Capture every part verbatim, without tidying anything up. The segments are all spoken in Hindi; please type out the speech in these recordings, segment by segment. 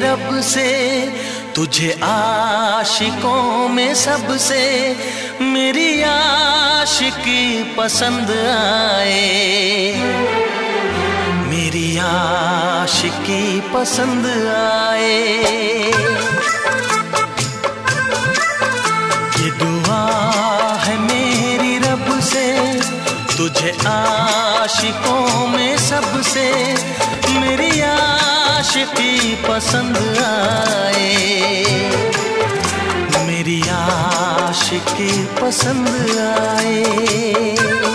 रब से, तुझे आशिकों में सबसे मेरी आशिकी पसंद आए, मेरी आशिकी पसंद आए। ये दुआ है मेरी रब से, तुझे आशिकों में सबसे मेरी आशिकी पसंद आए, मेरी आशिकी पसंद आए।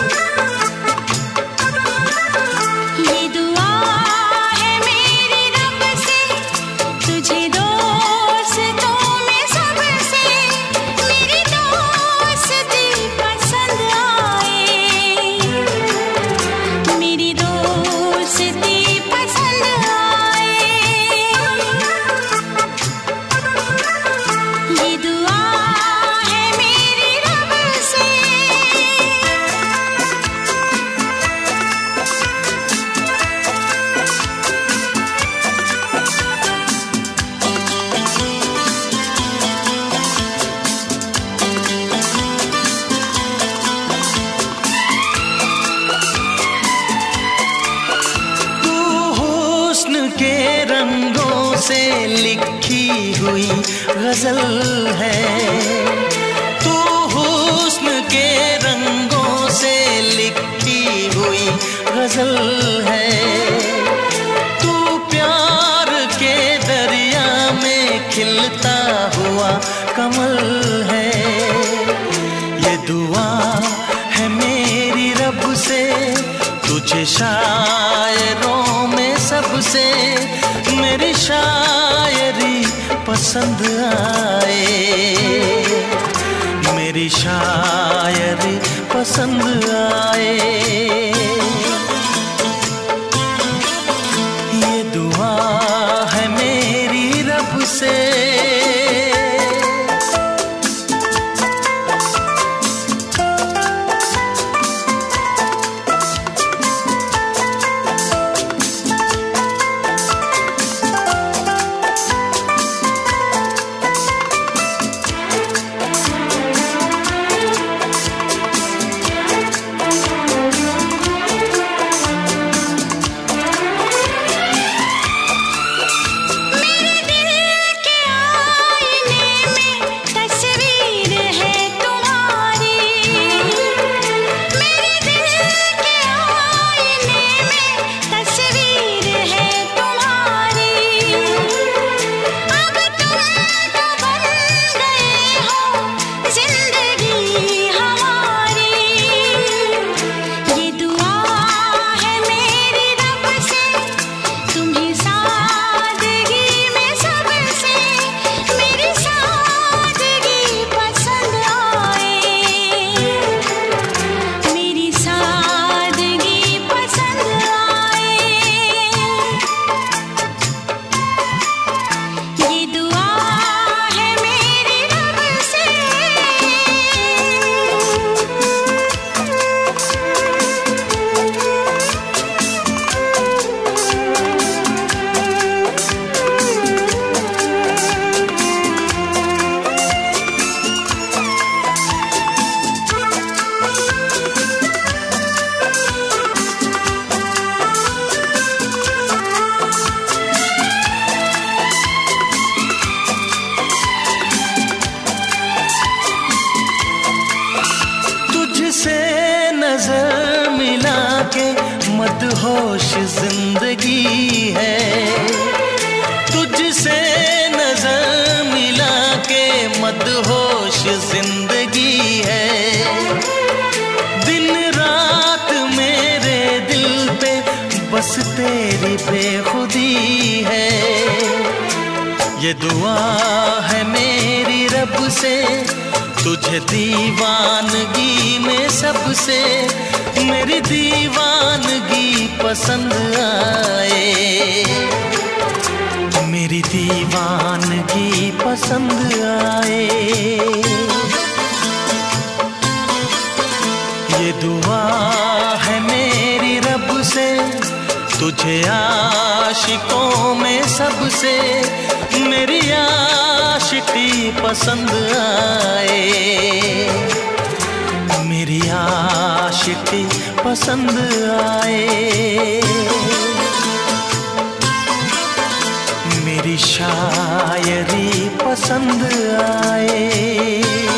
के रंगों से लिखी हुई गजल है, तू हुस्न के रंगों से लिखी हुई गजल है, तू प्यार के दरिया में खिलता हुआ कमल है। ये दुआ है मेरी रब से, तुझे शायरों में सबसे मेरी शायरी पसंद आए, मेरी शायरी पसंद आए। ये दुआ है मेरी रब से। से नजर मिला के मदहोश जिंदगी है, तुझसे नजर मिला के मदहोश जिंदगी है। दिन रात मेरे दिल पे बस तेरी बेखुदी है। ये दुआ है मेरी रब से, तुझे दीवानगी में सबसे मेरी दीवानगी पसंद आए, मेरी दीवानगी पसंद आए। ये दुआ है मेरी रब से, तुझे आ आशिकों में सबसे मेरी आशिकी पसंद आए, मेरी आशिकी पसंद आए, मेरी शायरी पसंद आए।